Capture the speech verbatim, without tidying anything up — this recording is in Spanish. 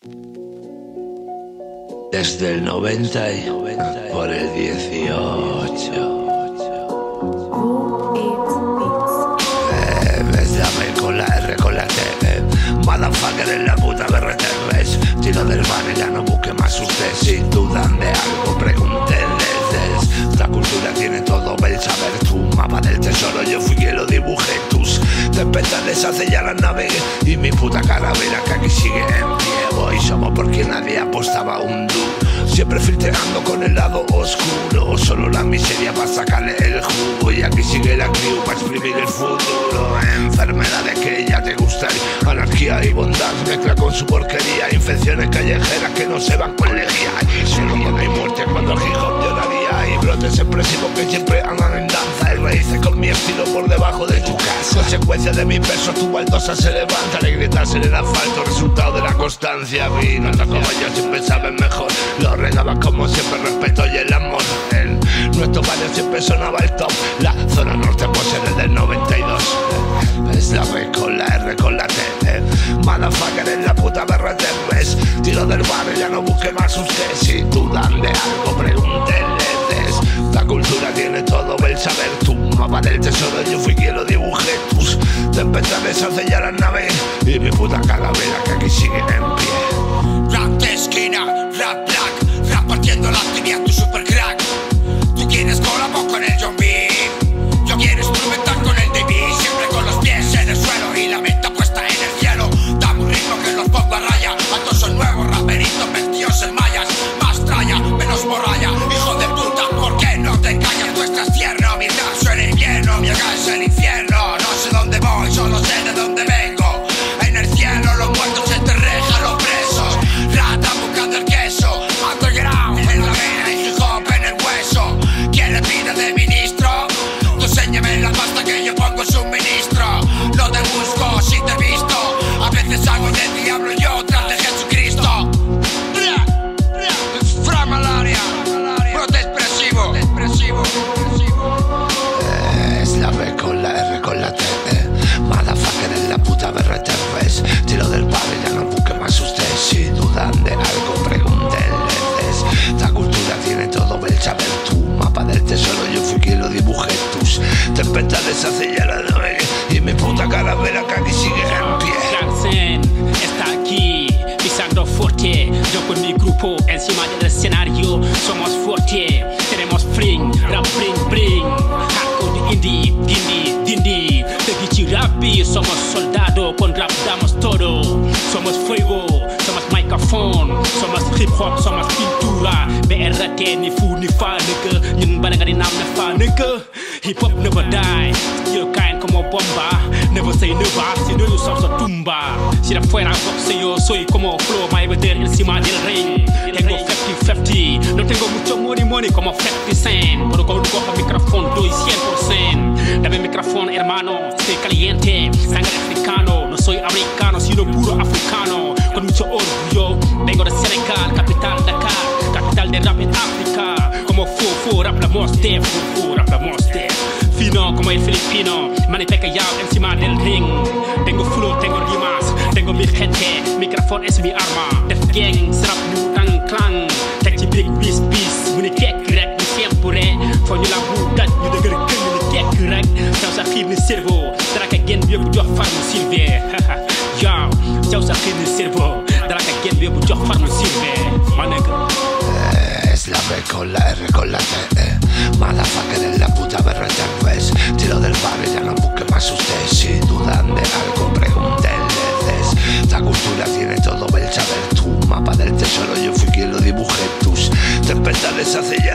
Desde el noventa y por el dieciocho. Eh, Bésame con la R, con la T. Eh. Motherfucker en la puta B R T. ¿Ves? Tiro del bar y ya no busque más usted. Si dudan de algo, pregúntenles. La cultura tiene todo el saber. Tu mapa del tesoro, yo fui quien lo dibujé. Tus despertares hace ya la navegué. Y mi puta calavera que aquí sigue en pie. Hoy somos por quien nadie apostaba un duro. Siempre filtrando con el lado oscuro. Solo la miseria para sacarle el jugo. Y aquí sigue la crew para exprimir el futuro. Enfermedades que ya te gustan. Anarquía y bondad mezcla con su porquería. Infecciones callejeras que no se van con lejía. Y solo con mi muerte cuando el hip hop lloraría. Y brotes expresivos que siempre andan en danza. Y raíces con mi estilo por debajo de tu casa. Consecuencia de mis versos, tu baldosa se levanta. Le gritas en el asfalto, resultado de la constancia. Vino hasta como yo siempre saben mejor. Lo regaba como siempre, respeto y el amor. En nuestro barrio siempre sonaba el top. La zona norte pues desde el noventa y dos. Es la B con la R con la T. Eh. Motherfucker en la puta B R T. ¿Ves? Tiro del barrio, ya no busque más usted. Si dudan de algo, pregúntenles. La cultura tiene todo el saber. Tu mapa del tesoro, yo fui quien lo dibujé. Tus despertares hace ya la nave. Y mi puta calavera que aquí sigue en pie. Rap de esquina, rap black, rap partiendo la tibia, tu super crack. Tú quieres colabo con el John B. Yo quiero instrumentar con el David. Siempre con los pies en el suelo y la meta puesta en el cielo. Dame un ritmo que los pongo a raya. Altos son nuevos raperitos vestidos en mallas. Más tralla, menos morralla. Hijo de puta, ¿por qué no te callas? Tú estás tierno, mi rap suena invierno. Mi acá es el infierno. No sé dónde voy, solo sé de dónde vengo. En el cielo los muertos se te rejan los presos. Rata buscando el queso. Underground en la vena y hip hop en el hueso. ¿Quién le pide de ministro? Tú enséñame la pasta que yo pongo en suministro. No te busco si te he visto. A veces hago del diablo y otras de Jesucristo. Fra malaria, brote expresivo. Es la B con la R con la T. Eh. Motherfucker en la puta B R T. ¿Ves? Tiro del padre, ya no busque más usted. Si dudan de algo, pregúntenles. La cultura tiene todo el saber. Tu mapa del tesoro, yo fui quien lo dibujé. Tus despertares hace ya la nave. Y mi puta calavera que aquí sigue en pie. Jansen está aquí, pisando fuerte. Yo con mi grupo encima del escenario. Somos fuerte, tenemos fling, rap bring bring. Hardcore de indie, dindi, dindi. Tegichi rapi, somos soldados, con rap damos todo. Somos fuego, somos microphone. Somos hip hop, somos pintura. B R T ni fu ni fa nigga. Ñun bala nga di naam na fa nigga. Hip hop never die, still kind como bomba. Never say never, si no ñu sof sa tumba. Si la fuera boxeo, soy como Flow Mayweather encima del ring. Tengo cincuenta cincuenta, no tengo mucho money money como cincuenta cent. Pero con un cojo micrófono doy cien por ciento. Dame micrófono hermano, estoy caliente, sangre africano. No soy americano, sino puro africano. Con mucho orgullo, vengo de Senegal, capital Dakar. Capital de rap en África. Como Fofo, rap la moste, Fofo, rap la moste. Fino como el filipino, manita callado encima del ring. Tengo flow, tengo rimas, tengo mi gente. Micrófono es mi arma. Def gang, serap ñu tang clang. Teg ci big bis bis, mu ni kekk rek, ñu siempre. Foo ñu la bu daj, ñu dëgër gën ñu ni kekk rek. Jaw sa xiir ni cerveau, dara ka gen bi yëpp jox farmu sylvé. Yow, jaw sa xiir ni cerveau, dara ka gen bi yëpp jox farmu sylvé. Ma nigga. Es la B con la R con la T. Eh. Motherfucker en la puta B R T. ¿Ves? Tiro del barrio, ya no busque más usted. Si dudan de algo, pregúntenles. La cultura tiene todo el saber. Tu mapa del tesoro, yo fui quien lo dibujé. Tus despertares hace ya